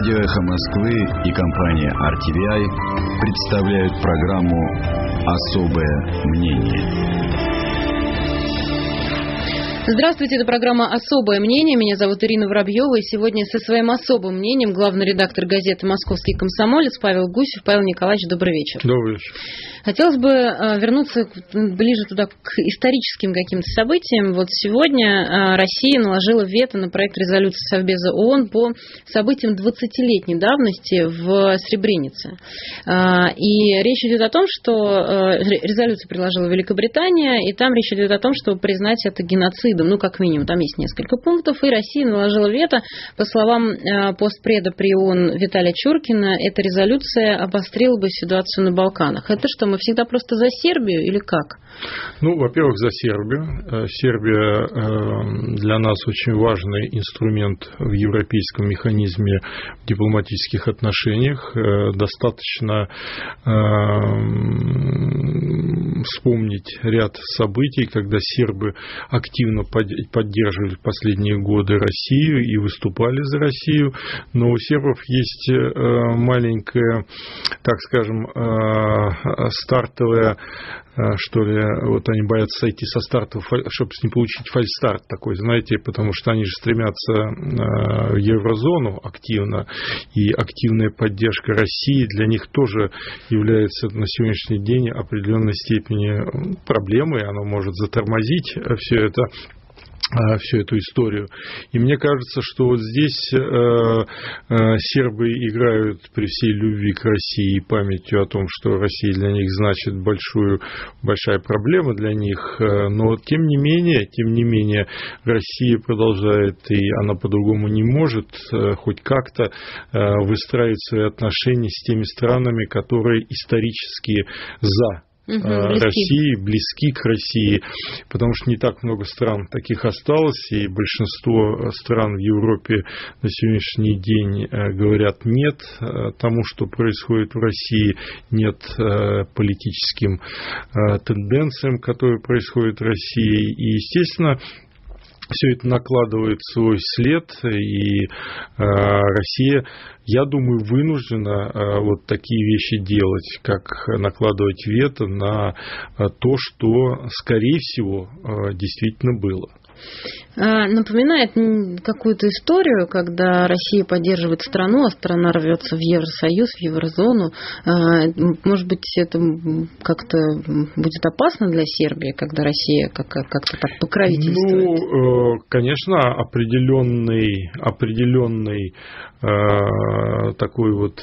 Радио «Эхо Москвы» и компания RTVI представляют программу «Особое мнение». Здравствуйте, это программа «Особое мнение». Меня зовут Ирина Воробьева, и сегодня со своим особым мнением главный редактор газеты «Московский комсомолец» Павел Гусев. Павел Николаевич, добрый вечер. Добрый вечер. Хотелось бы вернуться ближе туда к историческим каким-то событиям. Вот сегодня Россия наложила вето на проект резолюции Совбеза ООН по событиям 20-летней давности в Сребренице. И речь идет о том, что резолюцию приложила Великобритания, и там речь идет о том, чтобы признать это геноцидом. Ну, как минимум, там есть несколько пунктов, и Россия наложила вето. По словам постпреда при ООН Виталия Чуркина, эта резолюция обострила бы ситуацию на Балканах. Это что, мы всегда просто за Сербию или как? Ну, во-первых, за Сербию. Сербия для нас очень важный инструмент в европейском механизме в дипломатических отношениях. Достаточно вспомнить ряд событий, когда сербы активно поддерживали в последние годы Россию и выступали за Россию, но у сербов есть маленькая, так скажем, стартовая, что ли, вот они боятся сойти со старта, чтобы не получить фальстарт такой, знаете, потому что они же стремятся в еврозону активно, и активная поддержка России для них тоже является на сегодняшний день определенной степени проблемой, она может затормозить всю эту историю. И мне кажется, что вот здесь сербы играют при всей любви к России и памятью о том, что Россия для них значит большая проблема для них, но тем не менее Россия продолжает, и она по-другому не может хоть как-то выстраивать свои отношения с теми странами, которые исторически за России, близки к России, потому что не так много стран таких осталось, и большинство стран в Европе на сегодняшний день говорят нет тому, что происходит в России, нет политическим тенденциям, которые происходят в России, и, естественно, все это накладывает свой след, и Россия, я думаю, вынуждена вот такие вещи делать, как накладывать вето на то, что, скорее всего, действительно было. Напоминает какую-то историю, когда Россия поддерживает страну, а страна рвется в Евросоюз, в еврозону. Может быть, это как-то будет опасно для Сербии, когда Россия как-то так покровительствует? Ну, конечно, определенный такой вот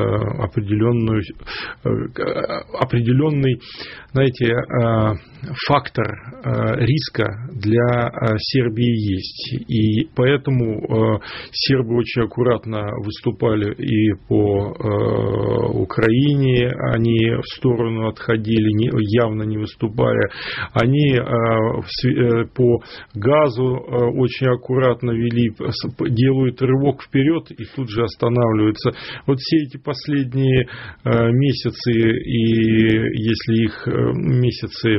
определенный, знаете, фактор риска для Сербии есть. И поэтому сербы очень аккуратно выступали и по Украине, они в сторону отходили, явно не выступая. Они по газу очень аккуратно вели, делают рывок вперед и тут же останавливаются. Вот все эти последние месяцы, и если их месяцы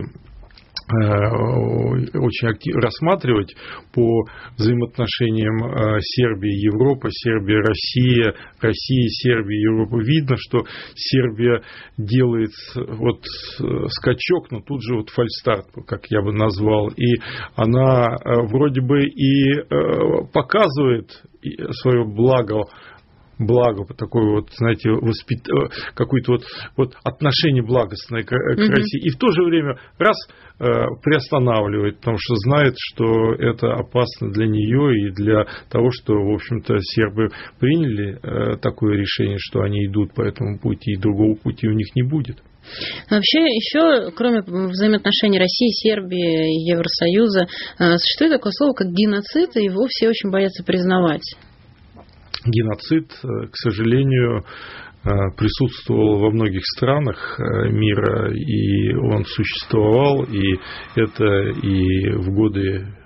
очень активно рассматривать по взаимоотношениям Сербии, Европа, Сербия, Россия, Россия, Сербия, Европа, видно, что Сербия делает вот скачок, но тут же вот фальстарт, как я бы назвал, и она вроде бы и показывает свое благо, такое вот, знаете, какое-то вот отношение благостное к России, и в то же время приостанавливает, потому что знает, что это опасно для нее и для того, что, в общем-то, сербы приняли такое решение, что они идут по этому пути, и другого пути у них не будет. Вообще, еще, кроме взаимоотношений России, Сербии и Евросоюза, существует такое слово, как геноцид, и его все очень боятся признавать. Геноцид, к сожалению, присутствовал во многих странах мира, и он существовал, и это и в годы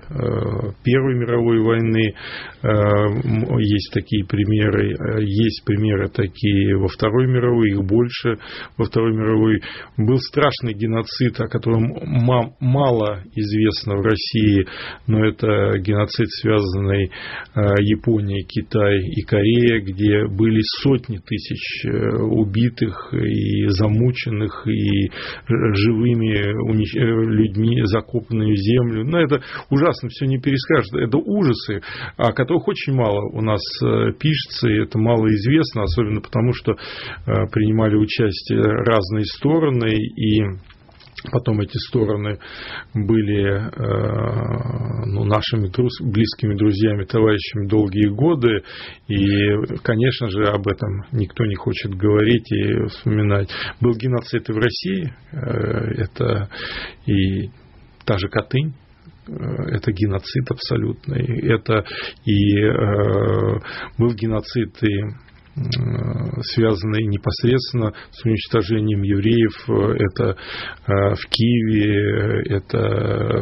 Первой мировой войны. Есть такие примеры. Есть примеры такие во Второй мировой, их больше. Во Второй мировой был страшный геноцид, о котором мало известно в России, но это геноцид, связанный Японией, Китай и Корея, где были сотни тысяч убитых и замученных, и живыми людьми, закопанными в землю. Но это ужасно, все не перескажешь. Это ужасы, о которых очень мало у нас пишется, и это мало известно, особенно потому, что принимали участие разные стороны, и потом эти стороны были нашими близкими друзьями, товарищами долгие годы, и, конечно же, об этом никто не хочет говорить и вспоминать. Был геноцид и в России, это и та же Катынь. Это геноцид абсолютный. Это и был геноцид и связанный непосредственно с уничтожением евреев. Это в Киеве, это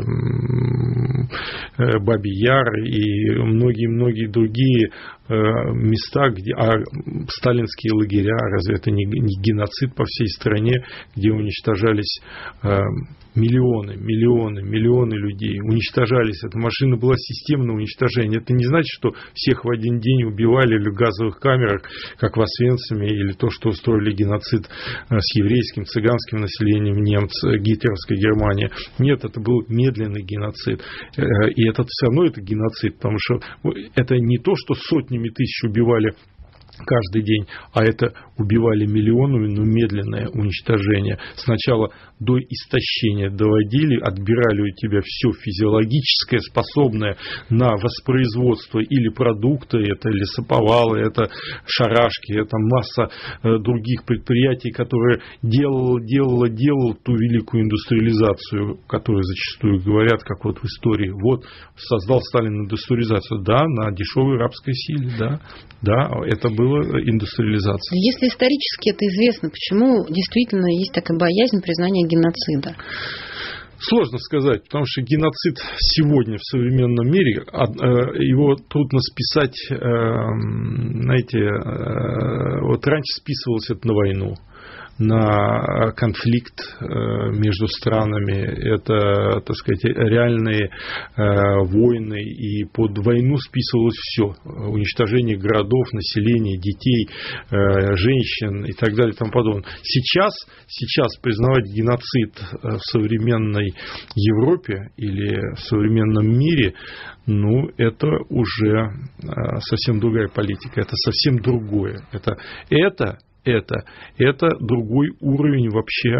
Бабий Яр и многие-многие другие места, где сталинские лагеря, разве это не геноцид по всей стране, где уничтожались миллионы людей, уничтожались. Эта машина была системного уничтожения. Это не значит, что всех в один день убивали или в газовых камерах, как в Освенциме, или то, что устроили геноцид с еврейским, цыганским населением немцы, гитлеровской Германии. Нет, это был медленный геноцид. И это все равно это геноцид, потому что это не то, что сотнями тысяч убивали каждый день, а это убивали миллионами, но медленное уничтожение. Сначала до истощения доводили, отбирали у тебя все физиологическое, способное на воспроизводство или продукты, это лесоповалы, это шарашки, это масса других предприятий, которые делал ту великую индустриализацию, которую зачастую говорят, как вот в истории. Вот создал Сталин индустриализацию, да, на дешевой рабской силе, да, это была индустриализация. Если исторически это известно, почему действительно есть такая боязнь признания геноцида? Сложно сказать, потому что геноцид сегодня в современном мире, его трудно списать, знаете, вот раньше списывалось это на войну, на конфликт между странами, это, так сказать, реальные войны, и под войну списывалось все: уничтожение городов, населения, детей, женщин и так далее и тому подобное. Сейчас признавать геноцид в современной Европе или в современном мире, это уже совсем другая политика, это совсем другое. Это другой уровень вообще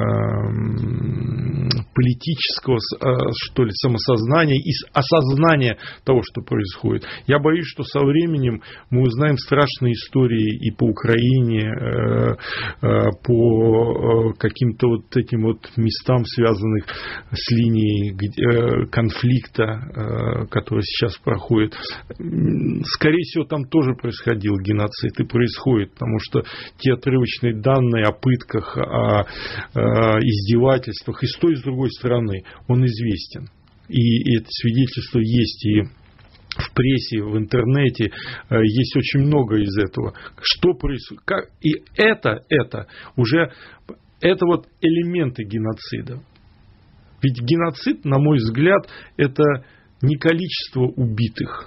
политического, что ли, самосознания и осознания того, что происходит. Я боюсь, что со временем мы узнаем страшные истории и по Украине, по каким-то вот этим вот местам, связанных с линией конфликта, который сейчас проходит. Скорее всего, там тоже происходил геноцид и происходит, потому что те отрывочные данные о пытках, о издевательствах и с той, и с другой стороны, он известен. И это свидетельство есть и в прессе, в интернете, есть очень много из этого. Что происходит? И это уже вот элементы геноцида. Ведь геноцид, на мой взгляд, это не количество убитых,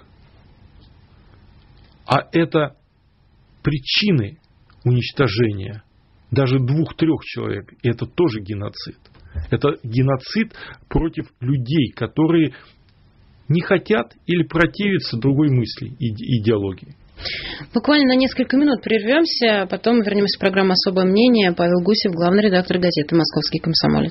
а это причины уничтожения даже 2-3 человек. И это тоже геноцид. Это геноцид против людей, которые не хотят или противятся другой мысли и идеологии. Буквально на несколько минут прервемся, потом вернемся в программу «Особое мнение». Павел Гусев, главный редактор газеты «Московский комсомолец».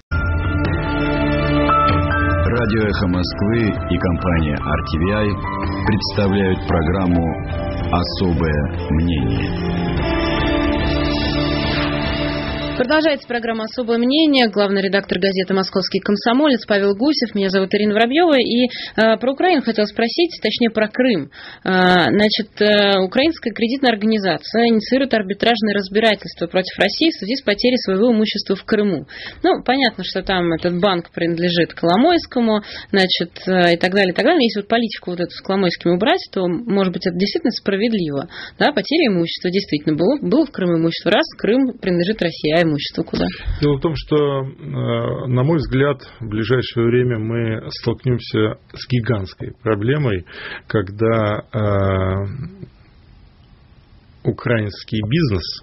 Радио «Эхо Москвы» и компания RTVI представляют программу «Особое мнение». Продолжается программа «Особое мнение». Главный редактор газеты «Московский комсомолец» Павел Гусев. Меня зовут Ирина Воробьева. И про Украину хотел спросить, точнее про Крым. Значит, украинская кредитная организация инициирует арбитражное разбирательство против России в связи с потерей своего имущества в Крыму. Ну, понятно, что там этот банк принадлежит Коломойскому, значит, и так далее, и так далее. Если вот политику вот эту с Коломойским убрать, то, может быть, это действительно справедливо. Да, потеря имущества действительно было в Крыму имущество. Раз Крым принадлежит России, а имущество куда? Дело в том, что, на мой взгляд, в ближайшее время мы столкнемся с гигантской проблемой, когда украинский бизнес,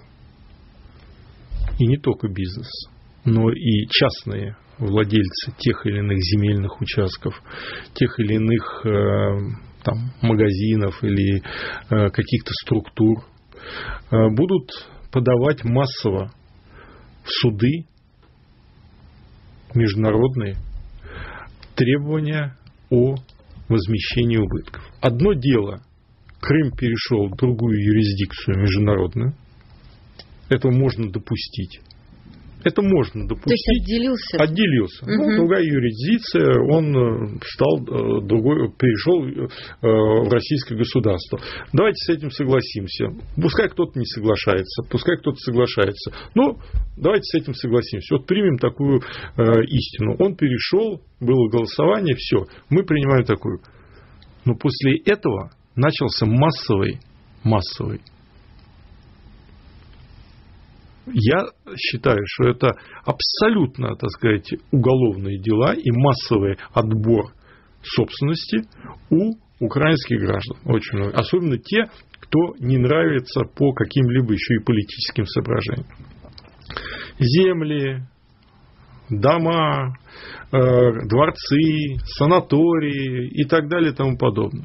и не только бизнес, но и частные владельцы тех или иных земельных участков, тех или иных там, магазинов или каких-то структур будут подавать массово в суды международные требования о возмещении убытков. Одно дело, Крым перешел в другую юрисдикцию международную. Это можно допустить. Это можно допустить. То есть отделился? Отделился. Ну, другая юрисдикция, он перешел в российское государство. Давайте с этим согласимся. Пускай кто-то не соглашается, пускай кто-то соглашается. Но давайте с этим согласимся. Вот примем такую истину. Он перешел, было голосование, все. Мы принимаем такую. Но после этого начался массовый. Я считаю, что это абсолютно, так сказать, уголовные дела и массовый отбор собственности у украинских граждан. Очень много. Особенно те, кто не нравится по каким-либо еще и политическим соображениям. Земли, дома, дворцы, санатории и так далее и тому подобное.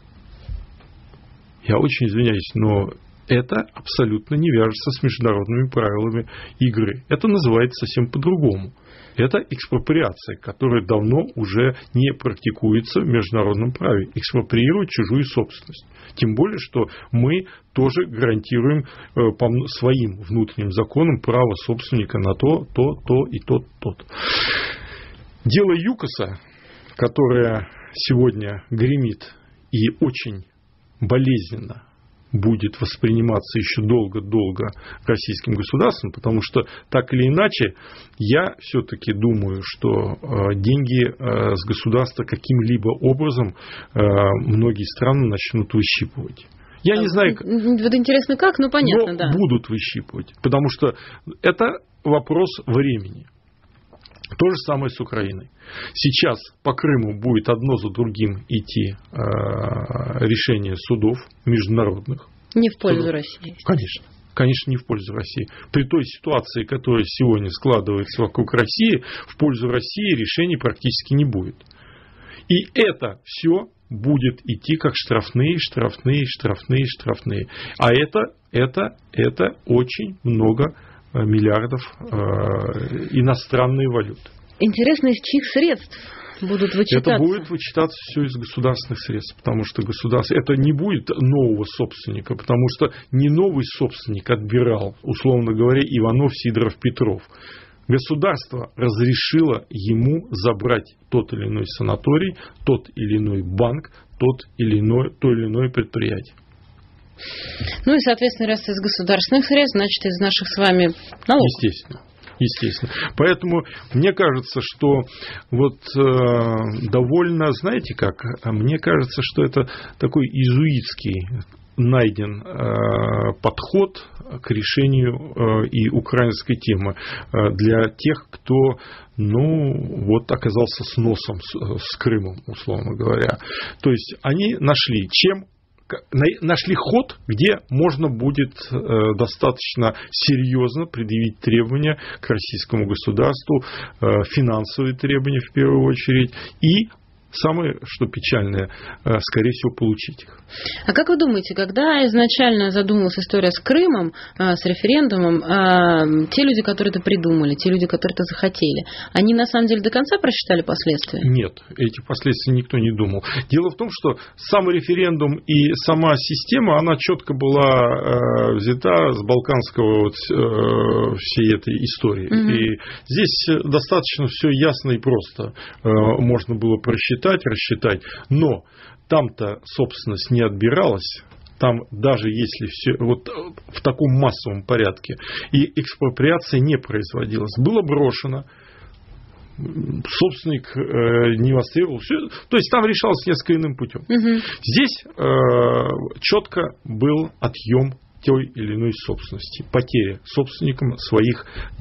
Я очень извиняюсь, но это абсолютно не вяжется с международными правилами игры. Это называется совсем по-другому. Это экспроприация, которая давно уже не практикуется в международном праве. Экспроприировать чужую собственность. Тем более, что мы тоже гарантируем по своим внутренним законам право собственника на то и то. Дело ЮКОСа, которое сегодня гремит и очень болезненно будет восприниматься еще долго-долго российским государством, потому что так или иначе я все-таки думаю, что деньги с государства каким-либо образом многие страны начнут выщипывать. Я не знаю, вот интересно как, но понятно, но да. Будут выщипывать, потому что это вопрос времени. То же самое с Украиной. Сейчас по Крыму будет одно за другим идти решение судов международных. Не в пользу России. Конечно, не в пользу России. При той ситуации, которая сегодня складывается вокруг России, в пользу России решений практически не будет. И это все будет идти как штрафные. А это очень много миллиардов иностранной валюты. Интересно, из чьих средств будут вычитаться? Это будет вычитаться все из государственных средств, потому что государство... Это не будет нового собственника, потому что не новый собственник отбирал, условно говоря, Иванов, Сидоров, Петров. Государство разрешило ему забрать тот или иной санаторий, тот или иной банк, то или иное предприятие. Ну и, соответственно, раз из государственных средств, значит, из наших с вами налогов. Естественно. Поэтому мне кажется, что вот довольно, знаете как, мне кажется, что это такой иезуитский найден подход к решению и украинской темы для тех, кто, оказался с носом с Крымом, условно говоря. То есть они нашли ход, где можно будет достаточно серьезно предъявить требования к российскому государству, финансовые требования в первую очередь, и самое, что печальное, скорее всего, получить их. А как вы думаете, когда изначально задумалась история с Крымом, с референдумом, те люди, которые это придумали, те люди, которые это захотели, они на самом деле до конца просчитали последствия? Нет, эти последствия никто не думал. Дело в том, что сам референдум и сама система, она четко была взята с балканского всей этой истории. И здесь достаточно все ясно и просто. Можно было просчитать, рассчитать, но там-то собственность не отбиралась, там даже если все вот в таком массовом порядке, и экспроприация не производилась, было брошено, собственник не востребовал, все, то есть там решалось несколько иным путем. Здесь четко был отъем той или иной собственности, потеря собственникам своих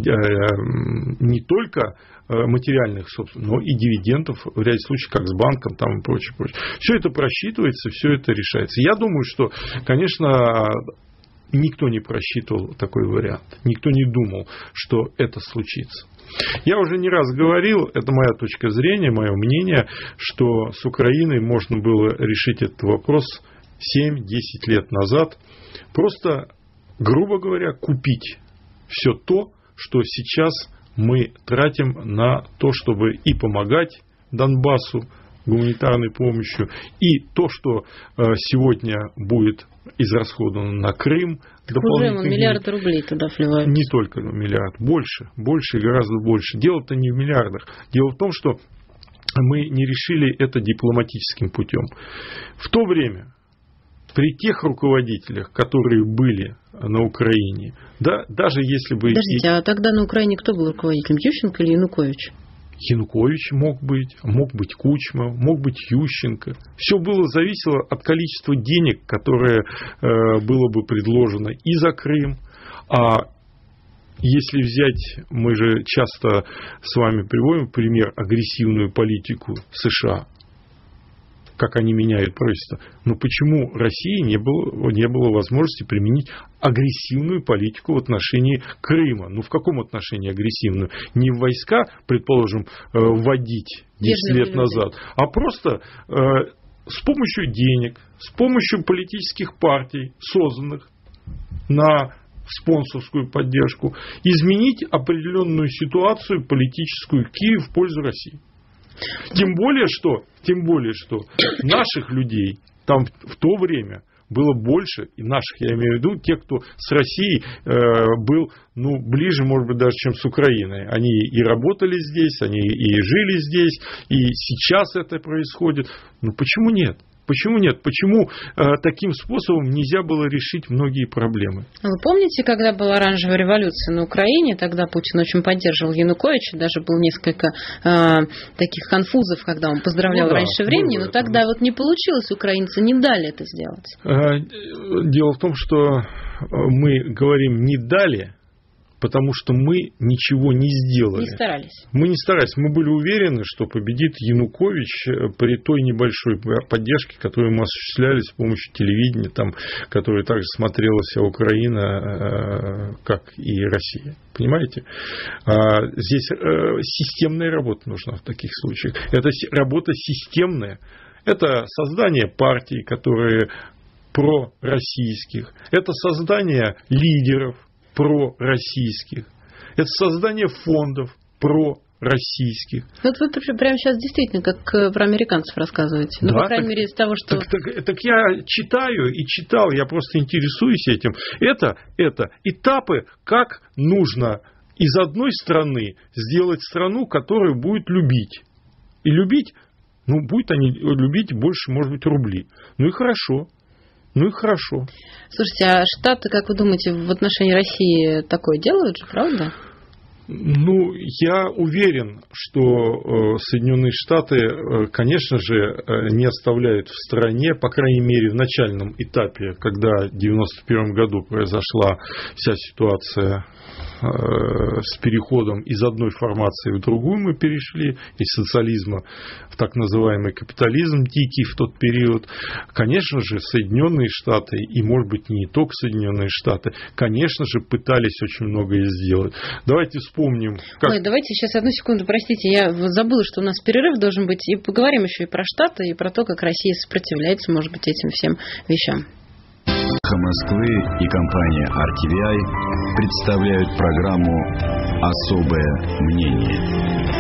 не только материальных собственностей, но и дивидендов, в ряде случаев, как с банком там, и прочее, прочее. Все это просчитывается, все это решается. Я думаю, что, конечно, никто не просчитывал такой вариант, никто не думал, что это случится. Я уже не раз говорил, это моя точка зрения, мое мнение, что с Украиной можно было решить этот вопрос 7-10 лет назад, просто, грубо говоря, купить все то, что сейчас мы тратим на то, чтобы и помогать Донбассу гуманитарной помощью, и то, что сегодня будет израсходовано на Крым. Уже миллиарды рублей туда вливают. Не только миллиард, больше и гораздо больше. Дело-то не в миллиардах. Дело в том, что мы не решили это дипломатическим путем. В то время, при тех руководителях, которые были на Украине, да, даже если бы... Подождите, а тогда на Украине кто был руководителем, Ющенко или Янукович? Янукович мог быть Кучма, мог быть Ющенко. Все зависело от количества денег, которое было бы предложено и за Крым. А если взять, мы же часто с вами приводим пример агрессивную политику США, как они меняют правительство. Но почему России не было возможности применить агрессивную политику в отношении Крыма? Ну, в каком отношении агрессивную? Не в войска, предположим, вводить 10 лет назад, а просто с помощью денег, с помощью политических партий, созданных на спонсорскую поддержку, изменить определенную ситуацию политическую в Киеве в пользу России. Тем более, что наших людей там в то время было больше, и наших, я имею в виду, тех, кто с Россией был ближе, может быть, даже, чем с Украиной. Они и работали здесь, они и жили здесь, и сейчас это происходит. Но почему нет? Почему нет? Почему таким способом нельзя было решить многие проблемы? Вы помните, когда была оранжевая революция на Украине, тогда Путин очень поддерживал Януковича, даже было несколько таких конфузов, когда он поздравлял раньше времени, но тогда не получилось, украинцы не дали это сделать. Дело в том, что мы говорим «не дали», потому что мы ничего не сделали. Мы не старались. Мы были уверены, что победит Янукович при той небольшой поддержке, которую мы осуществляли с помощью телевидения, которое также смотрела вся Украина, как и Россия. Понимаете? Здесь системная работа нужна в таких случаях. Это работа системная. Это создание партий, которые пророссийских. Это создание лидеров пророссийских. Это создание фондов пророссийских. Вы прямо сейчас действительно как про американцев рассказываете. Да, по крайней мере, из того, что... Так я читаю и читал, я просто интересуюсь этим. Это этапы, как нужно из одной страны сделать страну, которую будет любить. И любить, будет они любить больше, может быть, рубли. И хорошо. Слушайте, а Штаты, как вы думаете, в отношении России такое делают же, правда? Я уверен, что Соединенные Штаты, конечно же, не оставляют в стороне, по крайней мере, в начальном этапе, когда в 1991 году произошла вся ситуация с переходом из одной формации в другую, мы перешли из социализма в так называемый капитализм дикий в тот период. Конечно же, Соединенные Штаты, и, может быть, не только Соединенные Штаты, конечно же, пытались очень многое сделать. Давайте вспомним вспомним... Как... Ой, давайте сейчас одну секунду, простите, я забыла, что у нас перерыв должен быть, и поговорим еще и про Штаты, и про то, как Россия сопротивляется, может быть, этим всем вещам. «Эхо Москвы» и компания RTVI представляют программу «Особое мнение».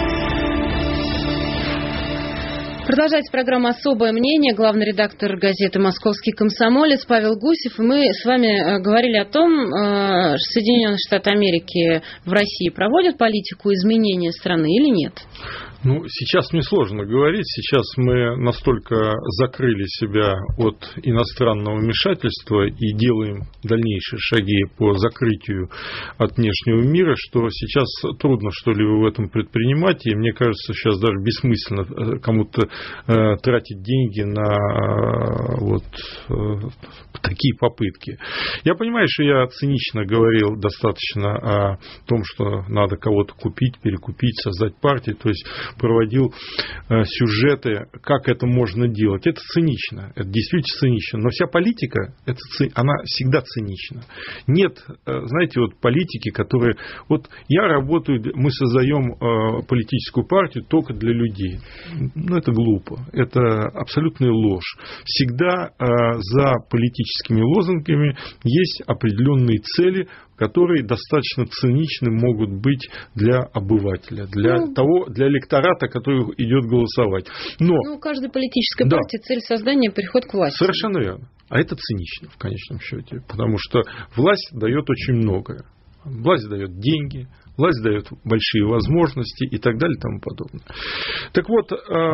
Продолжается программа «Особое мнение». Главный редактор газеты «Московский комсомолец» Павел Гусев. И мы с вами говорили о том, что Соединенные Штаты Америки в России проводят политику изменения страны или нет? Ну, сейчас мне сложно говорить. Сейчас мы настолько закрыли себя от иностранного вмешательства и делаем дальнейшие шаги по закрытию от внешнего мира, что сейчас трудно что-либо в этом предпринимать. И мне кажется, сейчас даже бессмысленно кому-то тратить деньги на вот такие попытки. Я понимаю, что я цинично говорил достаточно о том, что надо кого-то купить, перекупить, создать партию. То есть проводил сюжеты, как это можно делать. Это цинично, это действительно цинично. Но вся политика, она всегда цинична. Нет, знаете, вот политики, которые... Вот я работаю, мы создаем политическую партию только для людей. Ну, это глупо. Это абсолютная ложь. Всегда за политическими лозунгами есть определенные цели, которые достаточно циничны могут быть для обывателя, для электората, который идет голосовать. Но у каждой политической партии цель создания приход к власти. Совершенно верно. А это цинично в конечном счете, потому что власть дает очень многое. Власть дает деньги, власть дает большие возможности и так далее и тому подобное. Так вот,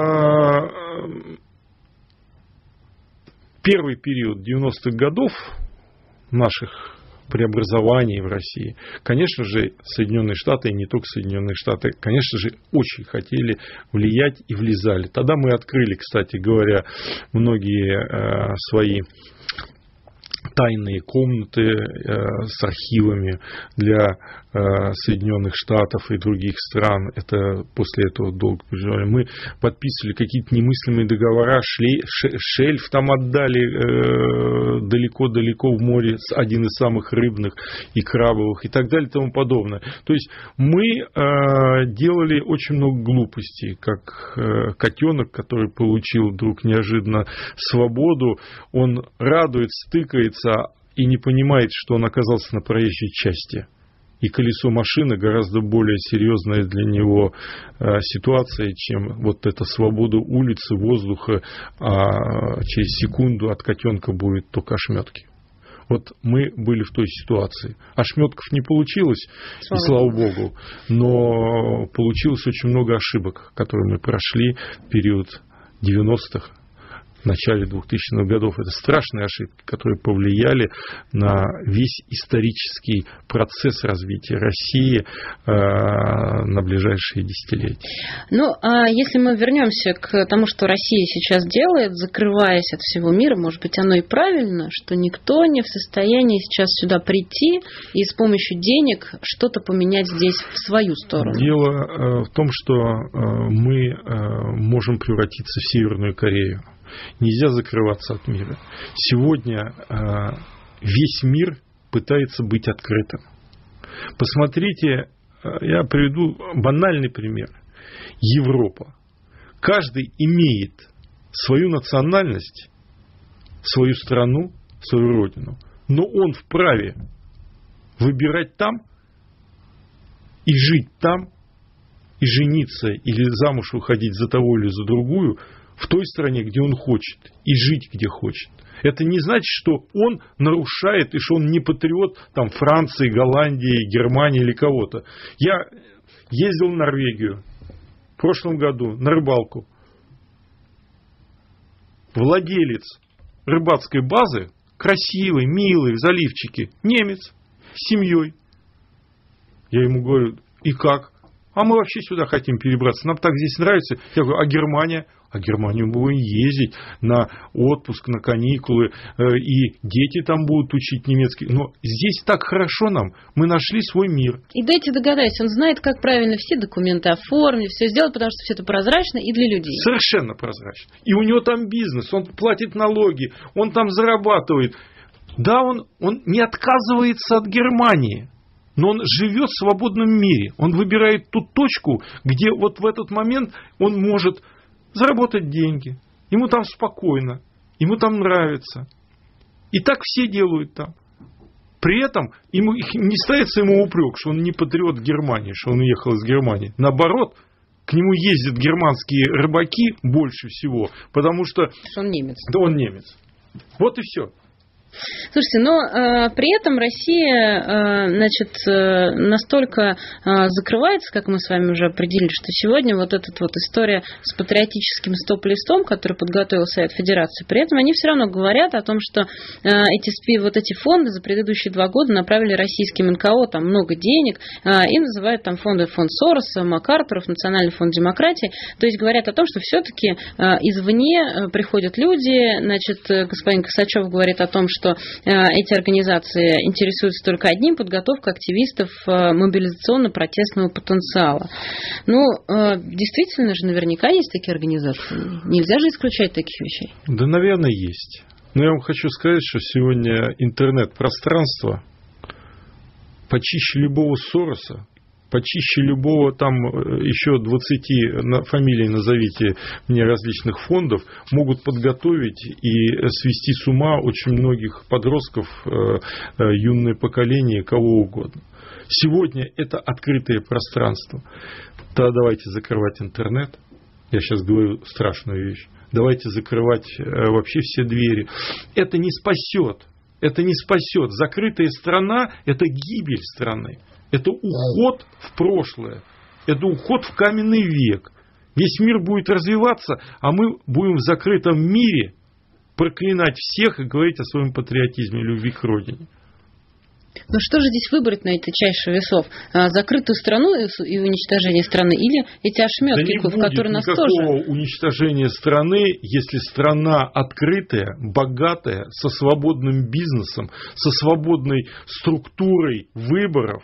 первый период 90-х годов наших преобразований в России, конечно же, Соединенные Штаты, и не только Соединенные Штаты, конечно же, очень хотели влиять и влезали. Тогда мы открыли, кстати говоря, многие свои тайные комнаты с архивами для Соединенных Штатов и других стран. Это после этого долго переживали. Мы подписывали какие-то немыслимые договора, шельф там отдали далеко-далеко в море, один из самых рыбных и крабовых и так далее и тому подобное. То есть мы делали очень много глупостей, как котенок, который получил вдруг неожиданно свободу, он радуется, стыкается и не понимает, что он оказался на проезжей части. И колесо машины гораздо более серьезная для него ситуация, чем вот эта свобода улицы, воздуха, а через секунду от котенка будет только ошметки. Вот мы были в той ситуации. Ошметков не получилось, и слава богу, но получилось очень много ошибок, которые мы прошли в период 90-х. В начале 2000-х годов. Это страшные ошибки, которые повлияли на весь исторический процесс развития России на ближайшие десятилетия. Ну, а если мы вернемся к тому, что Россия сейчас делает, закрываясь от всего мира, может быть, оно и правильно, что никто не в состоянии сейчас сюда прийти и с помощью денег что-то поменять здесь в свою сторону? Дело в том, что мы можем превратиться в Северную Корею. Нельзя закрываться от мира. Сегодня весь мир пытается быть открытым. Посмотрите, я приведу банальный пример. Европа. Каждый имеет свою национальность, свою страну, свою родину. Но он вправе выбирать там и жить там, и жениться или замуж выходить за того или за другую, в той стране, где он хочет, и жить, где хочет. Это не значит, что он нарушает, и что он не патриот там, Франции, Голландии, Германии или кого-то. Я ездил в Норвегию в прошлом году на рыбалку. Владелец рыбацкой базы, красивый, милый, в заливчике, немец, с семьей. Я ему говорю, и как? А мы вообще сюда хотим перебраться, нам так здесь нравится. Я говорю, а Германия? А Германию мы будем ездить на отпуск, на каникулы, и дети там будут учить немецкий. Но здесь так хорошо нам, мы нашли свой мир. И дайте догадаюсь, он знает, как правильно все документы оформить, все сделать, потому что все это прозрачно и для людей. Совершенно прозрачно. И у него там бизнес, он платит налоги, он там зарабатывает. Да, он не отказывается от Германии. но он живет в свободном мире. Он выбирает ту точку, где вот в этот момент он может заработать деньги. Ему там спокойно, ему там нравится. И так все делают там. При этом не ставится ему упрек, что он не патриот Германии, что он уехал из Германии. Наоборот, к нему ездят германские рыбаки больше всего, потому что он немец. Да, он немец. Вот и все. Слушайте, но при этом Россия, настолько закрывается, как мы с вами уже определили, что сегодня вот эта вот история с патриотическим стоп-листом, который подготовил Совет Федерации, при этом они все равно говорят о том, что эти фонды за предыдущие 2 года направили российским НКО там много денег и называют там фонд Сороса, МакАртуров, Национальный фонд демократии. То есть говорят о том, что все-таки извне приходят люди. Господин Косачев говорит о том, что эти организации интересуются только одним — подготовкой активистов мобилизационно-протестного потенциала. Действительно же, наверняка есть такие организации. Нельзя же исключать таких вещей. Да, наверное, есть. Но я вам хочу сказать, что сегодня интернет-пространство почище любого Сороса, почище любого там еще 20 фамилий назовите мне различных фондов, могут подготовить и свести с ума очень многих подростков, юное поколение, кого угодно. Сегодня это открытое пространство. Тогда давайте закрывать интернет. Я сейчас говорю страшную вещь. Давайте закрывать вообще все двери. Это не спасет. Это не спасет. Закрытая страна – это гибель страны. Это уход в прошлое. Это уход в каменный век. Весь мир будет развиваться, а мы будем в закрытом мире проклинать всех и говорить о своем патриотизме, любви к родине. Но что же здесь выбрать на этой чаше весов? Закрытую страну и уничтожение страны или эти ошметки, в которые нас тоже... Да не будет никакого уничтожения страны, если страна открытая, богатая, со свободным бизнесом, со свободной структурой выборов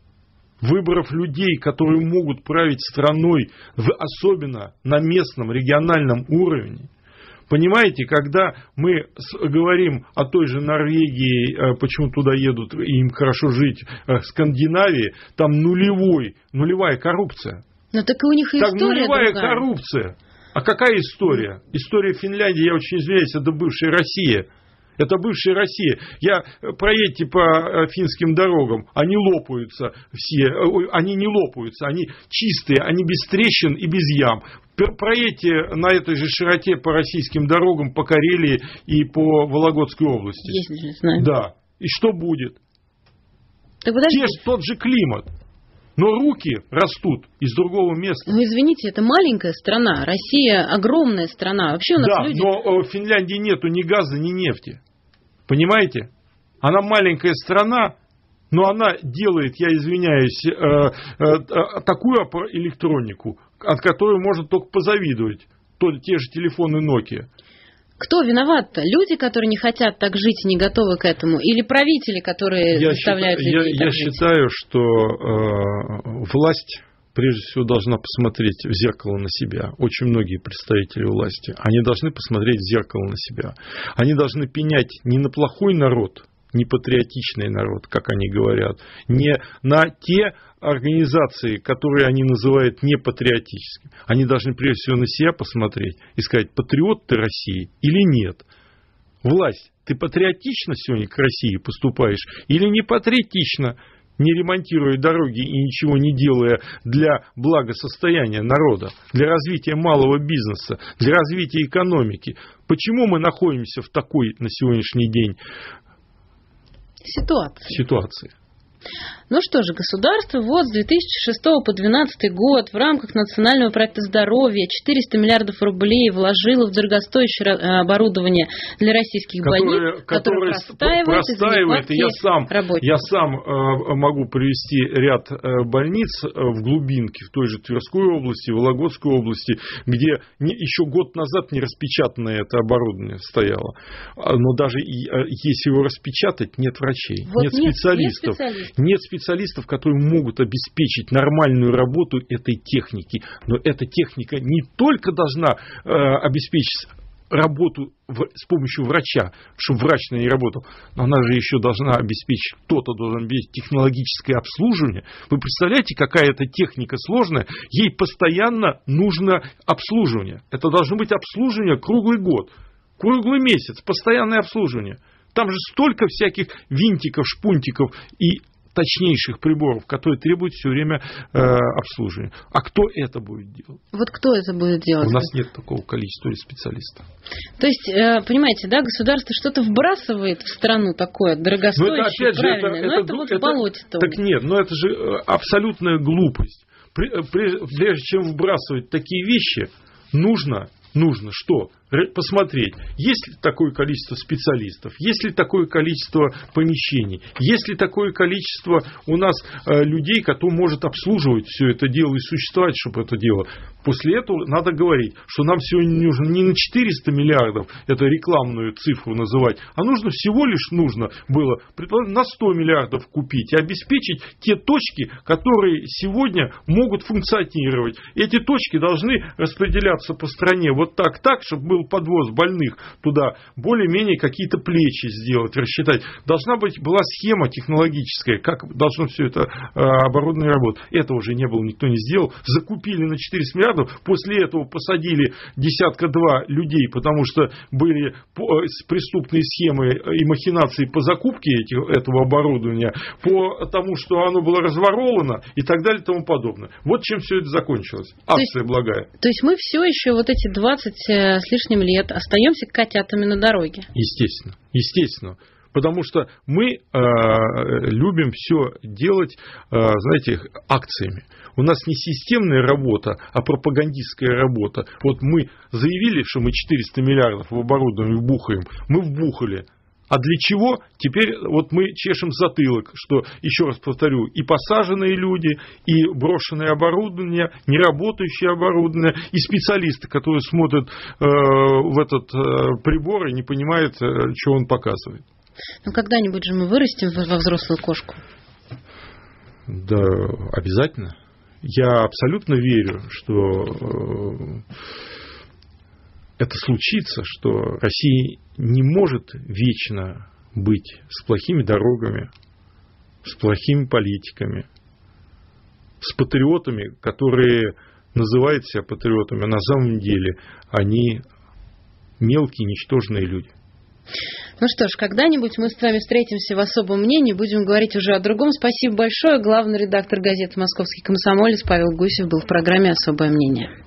людей, которые могут править страной, особенно на местном, региональном уровне. Понимаете, когда мы говорим о той же Норвегии, почему туда едут и им хорошо жить, Скандинавии, там нулевая коррупция. Но так и у них и так история нулевая другая. Коррупция. А какая история? История Финляндии, я очень извиняюсь, это бывшая Россия. Это бывшая Россия. Проедьте по финским дорогам, они лопаются все, они не лопаются, они чистые, они без трещин и без ям. Проедьте на этой же широте по российским дорогам, по Карелии и по Вологодской области. Ездили, знаю. Да. И что будет? Тот же климат. Но руки растут из другого места. Ну, извините, это маленькая страна. Россия огромная страна. Вообще у нас люди... но в Финляндии нету ни газа, ни нефти. Понимаете? Она маленькая страна, но она делает, я извиняюсь, такую электронику, от которой можно только позавидовать. Те же телефоны Nokia. Кто виноват-то? Люди, которые не хотят так жить и не готовы к этому? Или правители, которые заставляют людей так жить? Я считаю, что власть, прежде всего, должна посмотреть в зеркало на себя. Очень многие представители власти. Они должны посмотреть в зеркало на себя. Они должны пенять не на плохой народ, не патриотичный народ, как они говорят, не на те организации, которые они называют непатриотическими. Они должны прежде всего на себя посмотреть и сказать, патриот ты России или нет. Власть, ты патриотично сегодня к России поступаешь или не патриотично, не ремонтируя дороги и ничего не делая для благосостояния народа, для развития малого бизнеса, для развития экономики? Почему мы находимся в такой на сегодняшний день ситуации? Ну что же, государство с 2006 по 2012 год в рамках национального проекта здоровья 400 миллиардов рублей вложило в дорогостоящее оборудование для российских больниц, которое простаивает и я сам могу привести ряд больниц в глубинке, в той же Тверской области, Вологодской области, где еще год назад не распечатанное это оборудование стояло. Но даже если его распечатать, нет врачей, нет специалистов. Нет специалистов, которые могут обеспечить нормальную работу этой техники. Но эта техника не только должна обеспечить работу с помощью врача, чтобы врач на ней работал, но она же еще должна обеспечить, кто-то должен обеспечить технологическое обслуживание. Вы представляете, какая это техника сложная, ей постоянно нужно обслуживание. Это должно быть обслуживание круглый год, круглый месяц, постоянное обслуживание. Там же столько всяких винтиков, шпунтиков и точнейших приборов, которые требуют все время обслуживания. А кто это будет делать? Вот кто это будет делать? У нас нет такого количества специалистов. То есть, понимаете, да, государство что-то вбрасывает в страну такое дорогостоящее, правильное, но это вот в болоте-то. Так нет, но это же абсолютная глупость. Прежде чем вбрасывать такие вещи, нужно что? Посмотреть, есть ли такое количество специалистов, есть ли такое количество помещений, есть ли такое количество у нас людей, кто может обслуживать все это дело и существовать, чтобы это дело. После этого надо говорить, что нам сегодня нужно не на 400 миллиардов, это рекламную цифру называть, а нужно всего лишь было на 100 миллиардов купить и обеспечить те точки, которые сегодня могут функционировать. Эти точки должны распределяться по стране вот так, чтобы был подвоз больных туда, более-менее какие-то плечи сделать, рассчитать. Была схема технологическая, как должно все это оборудование работать. Этого уже не было, никто не сделал. Закупили на 400 миллиардов, после этого посадили десятка-два людей, потому что были преступные схемы и махинации по закупке этого оборудования, по тому, что оно было разворовано и так далее и тому подобное. Вот чем все это закончилось. Акция благая. То есть мы все еще вот эти 20 с лишним лет остаемся котятами на дороге. Естественно. Потому что мы любим все делать, знаете, акциями. У нас не системная работа, а пропагандистская работа. Вот мы заявили, что мы 400 миллиардов в оборудование вбухаем. Мы вбухали. А для чего? Теперь вот мы чешем затылок, что, еще раз повторю, и посаженные люди, и брошенное оборудование, неработающее оборудование, и специалисты, которые смотрят в этот прибор и не понимают, что он показывает. Ну, когда-нибудь же мы вырастем во взрослую кошку. Да, обязательно. Я абсолютно верю, что это случится, что Россия не может вечно быть с плохими дорогами, с плохими политиками, с патриотами, которые называют себя патриотами, а на самом деле они мелкие, ничтожные люди. Ну что ж, когда-нибудь мы с вами встретимся в особом мнении, будем говорить уже о другом. Спасибо большое. Главный редактор газеты «Московский комсомолец» Павел Гусев был в программе «Особое мнение».